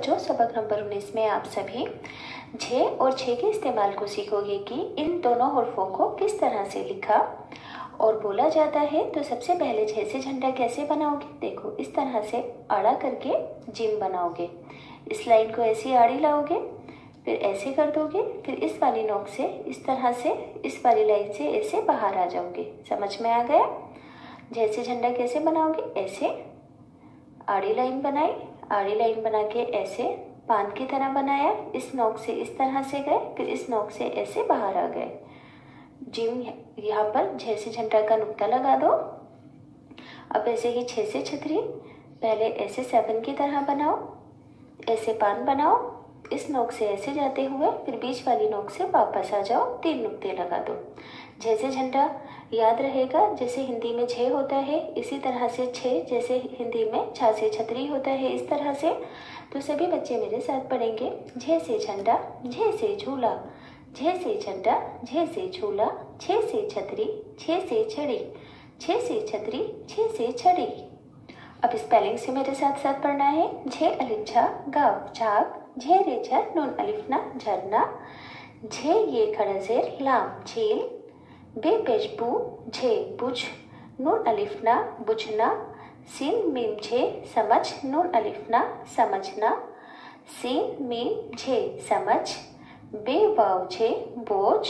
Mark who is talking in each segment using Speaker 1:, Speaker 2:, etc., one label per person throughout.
Speaker 1: बच्चों, सबक नंबर 19 में आप सभी झे और छे के इस्तेमाल को सीखोगे कि इन दोनों हर्फों को किस तरह से लिखा और बोला जाता है। तो सबसे पहले झे से झंडा कैसे बनाओगे? देखो, इस तरह से आड़ा करके जिम बनाओगे। इस लाइन को ऐसी आड़ी लाओगे, फिर ऐसे कर दोगे, फिर इस वाली नोक से इस तरह से इस वाली लाइन से ऐसे बाहर आ जाओगे। समझ में आ गया? झे से झंडा कैसे बनाओगे? ऐसे आड़ी लाइन बनाई, आड़ी लाइन बना के ऐसे पान की तरह बनाया, इस नोक से इस तरह से गए, फिर इस नोक से ऐसे बाहर आ गए। जिम यहाँ पर झे से झंडा का नुक्ता लगा दो। अब ऐसे ही छे से छतरी, पहले ऐसे 7 की तरह बनाओ, ऐसे पान बनाओ, इस नोक से ऐसे जाते हुए फिर बीच वाली नोक से वापस आ जाओ, 3 नुक्ते लगा दो। झे से झंडा याद रहेगा, जैसे हिंदी में झे होता है इसी तरह से छे, जैसे हिंदी में छा से छतरी होता है इस तरह से। तो सभी बच्चे मेरे साथ पढ़ेंगे। झे से झंडा, झे से झूला, झे से झंडा, झे से झूला, छे से छतरी, छे से छड़ी, छे से छतरी, छे से छड़ी। अब स्पेलिंग से मेरे साथ साथ पढ़ना है। झे अलिफ झा गाव झाग, झे रे झर नून अलिफ ना झरना, झे ये खड़ा जेर लाम झील, बे पेश बू झे बुझ नून अलिफ ना बुझना, सीन मीम झे समझ नून अलिफ ना समझना, सीन मीम झे समझ, बे वाव झे बोझ,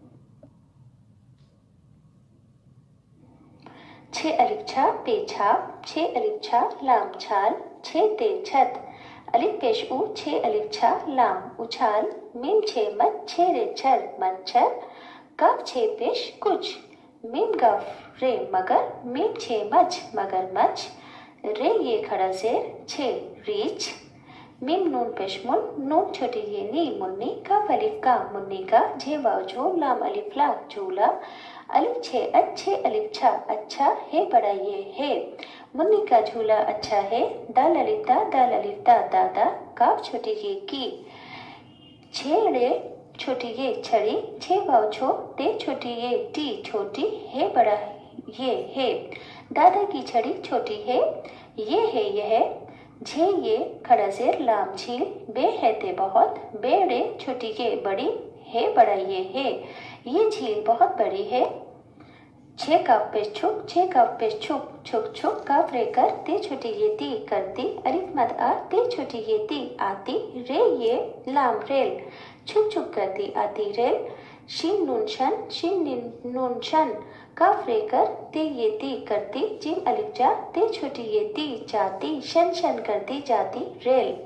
Speaker 1: छे अलिफ छा पेछाप, छे अलिफ छा लाम छाल, छे ते छत, अलिफ पेश ऊ छे अलिफ छा लाम उछाल, मीम छे मत छे रे छर मच्छर, काफ छे पेश कुछ, मीम गाफ रे मगर, मीम छे मच मगरमच्छ, रे ये खड़ा जेर छे रीछ, मीम नून पेश मुन, नून छोटी ये नी मुन्नी, काफ अलिफ का मुन्नी का, झे वाव झो लाम अलिफ ला झूला, अलिफ छे अच्छे अलिफ छा अच्छा, हे बड़ा ये है, मुन्नी का झूला अच्छा है, दाल अलिफ दा दादा, काफ छोटी ये की, छेड़े छोटी ये छड़ी, छे वाव छो ते छोटी ये टी छोटी, हे बड़ा ये है, दादा की छड़ी छोटी है, ये है यह, झे ये खड़ा जेर लाम झील, बे है ते बहुत, बेड़े छोटी ये बड़ी, है बड़ा ये है, ये झील बहुत बड़ी है, छे काफ पे छुप, छे काफ पे छुप छुप छुप, काफ रे कर ते छोटी ये ती करती, अलिफ मद आ ते छोटी ये ती आती, रे ये लाम रेल छुप छुप करती आती रेल, शीन नून शन नून शन, काफ रे कर ते ये ती करती, जिम अलिफ जा ते छोटी ये ती जाती, शन शन करती जाती रेल।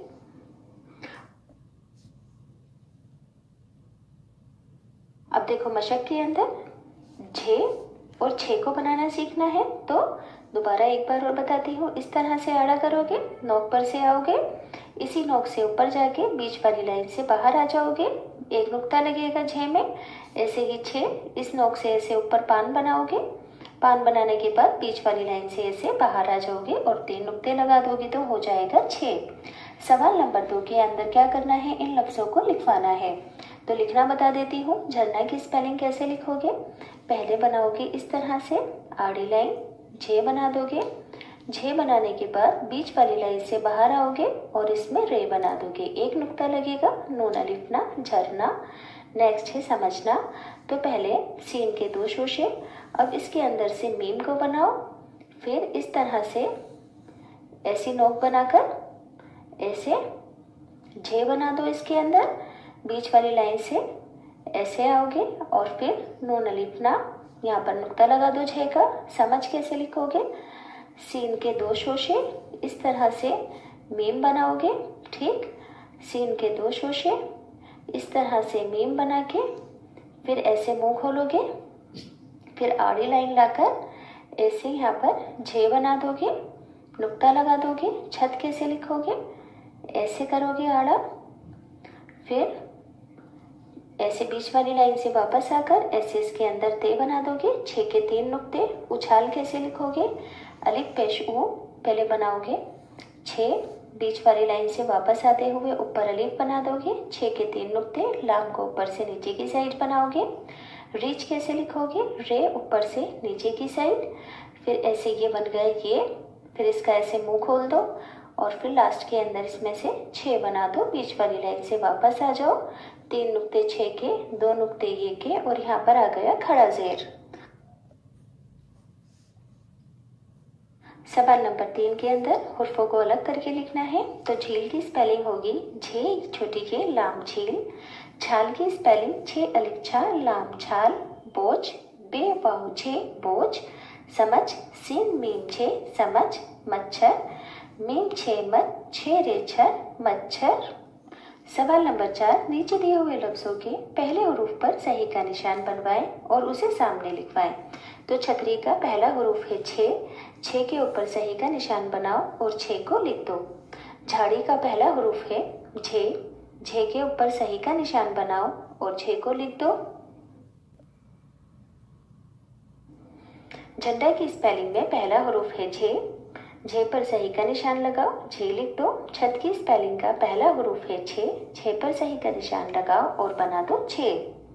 Speaker 1: अब देखो मशक के अंदर झे और छे को बनाना सीखना है। तो दोबारा एक बार और बताती हूँ। इस तरह से आड़ा करोगे, नोक पर से आओगे, इसी नोक से ऊपर जाके बीच वाली लाइन से बाहर आ जाओगे, एक नुक्ता लगेगा झे में, ऐसे ही छे, इस नोक से ऐसे ऊपर पान बनाओगे, पान बनाने के बाद बीच वाली लाइन से ऐसे बाहर आ जाओगे और 3 नुक्ते लगा दोगे तो हो जाएगा छे। सवाल नंबर 2 के अंदर क्या करना है? इन लफ्जों को लिखवाना है। तो लिखना बता देती हूँ। झरना की स्पेलिंग कैसे लिखोगे? पहले बनाओगे इस तरह से आड़ी लाइन, झे बना दोगे, झे बनाने के बाद बीच वाली लाइन से बाहर आओगे और इसमें रे बना दोगे, एक नुक्ता लगेगा, नून अलिफ ना झरना। नेक्स्ट है समझना। तो पहले सीन के 2 शोशे, अब इसके अंदर से मीम को बनाओ, फिर इस तरह से ऐसी नोक बनाकर ऐसे झे बना दो, इसके अंदर बीच वाली लाइन से ऐसे आओगे और फिर नून अलिफ ना, यहाँ पर नुक्ता लगा दो झे का। समझ कैसे लिखोगे? सीन के 2 शोशे, इस तरह से मीम बनाओगे, ठीक, सीन के 2 शोशे, इस तरह से मीम बना के फिर ऐसे मुंह खोलोगे, फिर आड़ी लाइन लाकर ऐसे यहाँ पर झे बना दोगे, नुक्ता लगा दोगे। छत कैसे लिखोगे? ऐसे करोगे आड़ा, फिर ऐसे बीच वाली लाइन से वापस आकर ऐसे इसके अंदर ते बना दोगे, छे के 3 नुक्ते। उछाल कैसे लिखोगे? अलिफ पेश ऊ पहले बनाओगे, छे बीच वाली लाइन से वापस आते हुए ऊपर अलिफ बना दोगे, छे के 3 नुक्ते, लाम को ऊपर से नीचे की साइड बनाओगे। रीच कैसे लिखोगे? रे ऊपर से नीचे की साइड, फिर ऐसे ये बन गया ये, फिर इसका ऐसे मुंह खोल दो और फिर लास्ट के अंदर इसमें से 6 बना दो। बीच वाली लाइन से वापस आ जाओ। 3 नुक्ते 6 के, 2 नुक्ते ये के और यहाँ पर आ गया खड़ा जेर। सवाल नंबर 3 के अंदर हुर्फों को अलग करके लिखना है। तो झील की स्पेलिंग होगी झे छोटी के लाम झील। छाल की स्पेलिंग छे अलिफ छा लाम छाल। बोझ बे वाऊ झे बोझ। समझ सीन मीम छे समझ। मच्छर मीम छे मत छे रे छर मच्छर। सवाल नंबर 4, नीचे दिए हुए लफ्जों के पहले हुरूफ पर सही का निशान बनवाएं और उसे सामने लिखवाएं। तो छतरी का पहला हुरूफ है छे। छे के ऊपर सही का निशान बनाओ और छे को लिख दो। झाड़ी का पहला हुरूफ है झे। झे के ऊपर सही का निशान बनाओ और छे को लिख दो। झंडा की स्पेलिंग में पहला हुरूफ है झे। झे पर सही का निशान लगाओ, झे लिख दो। छत की स्पेलिंग का पहला हुरूफ है छे। छे पर सही का निशान लगाओ और बना दो छे।